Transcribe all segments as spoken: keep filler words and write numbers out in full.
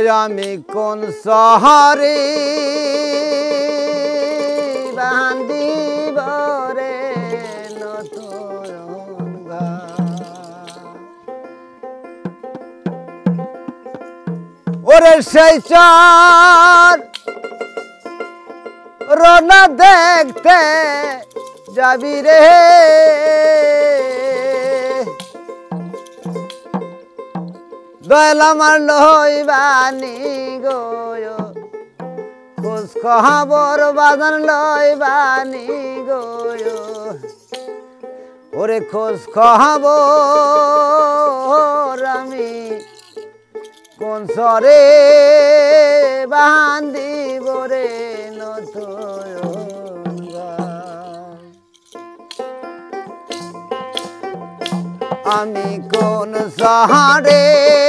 আমি কোন শহরে বান্দিব রে নতুন ওরে সেই চার রোনা দেখতে যাবি রে দয়াল আমার লইবানি গো খোঁজ খবর বাজান লইবানি গো ওরে খোঁজ খবর আমি কোন সরে বান্দিব রে নতুন আমি কোন শহরে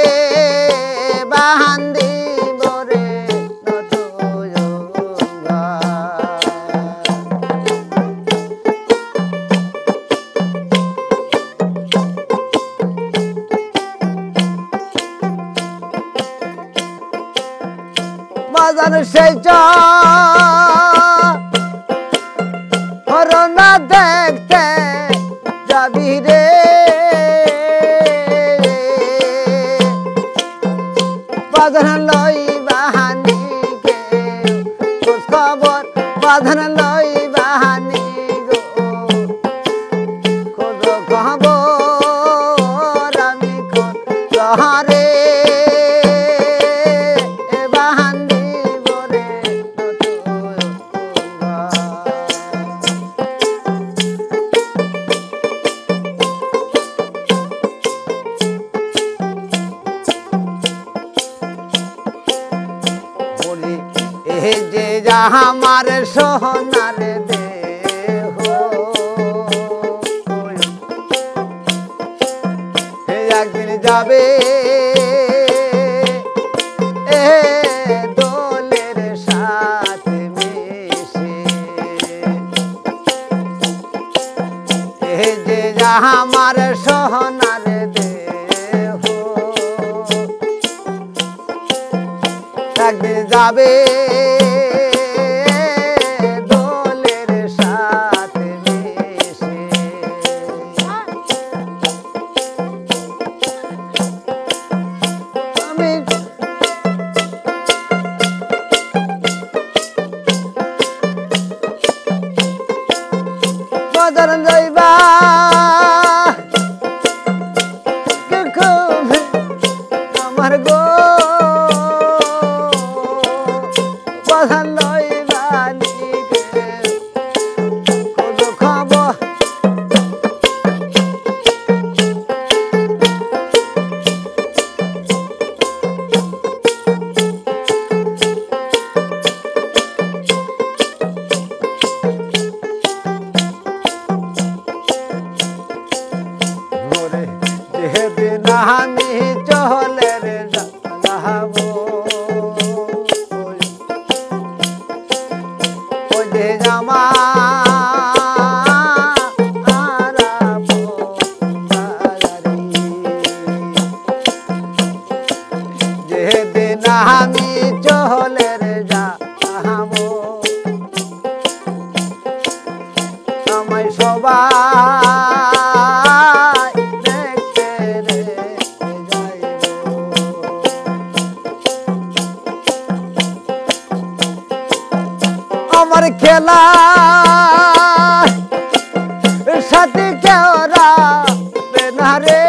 বান্দিব রে নতুন বাজার সেই চরনা দেখতে যাবি রে বাজার লইবানি কে খোঁজ খবর বাজার লইবানি গো খোঁজ খবর আমি কোন শহরে যে আমার সোনার দেহ একদিন যাবে এ দোলের সাথে মিশে এ যে আমার সোনার দেহ একদিন যাবে দোলের সাথে মিশে আমি বাজার যাইবা আমার গো বাজার লইবানি কে খোঁজ খবর ওরে যেদিন আমি চলে রে যাবো ওই যে জামা যেদিন আমি চলে রে যাবো আমায় সবাই দেখতে রে যাইব আমার খেলা সাথে কেউ রাবে না রে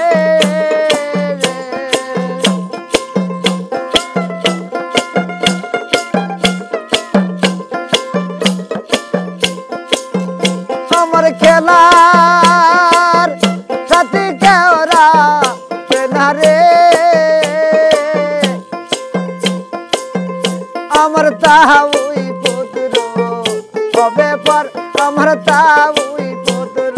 আমার খেলার সাথে কেউ রাবে না রে আমার তাহাই পুত্র হবে পর আমার তাহাই পুত্র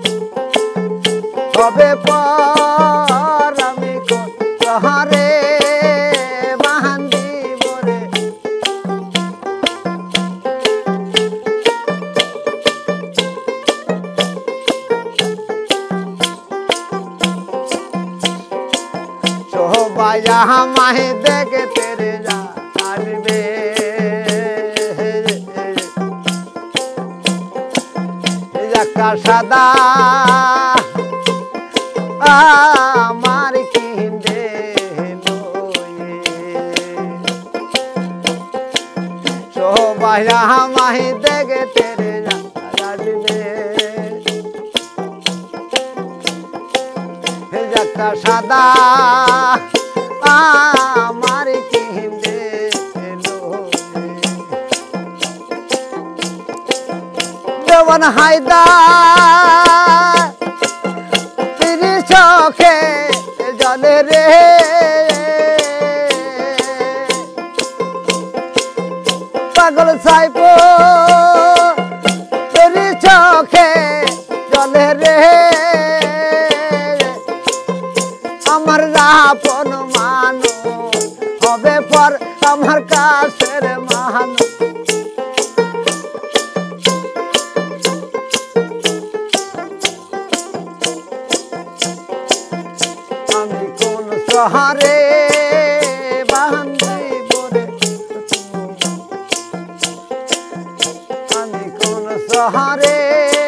হবে পর আমি কোন শহরে বান্দিব রে ভাইয়া মাহি দেখে তেরে আসবে একটা সাদা আমার কিনবে ভাইয়া মাহি দেখে তেরে আসবে একটা সাদা আমার কিনবে দেওয়ান হায়দা তিনি চোখে জলে রে পাগল সাইপো তিনি চোখে জলে রে আমার আপন মানু হবে পর আমার কাছের মানু আমি কোন শহরে বান্ধিব রে আমি কোন শহরে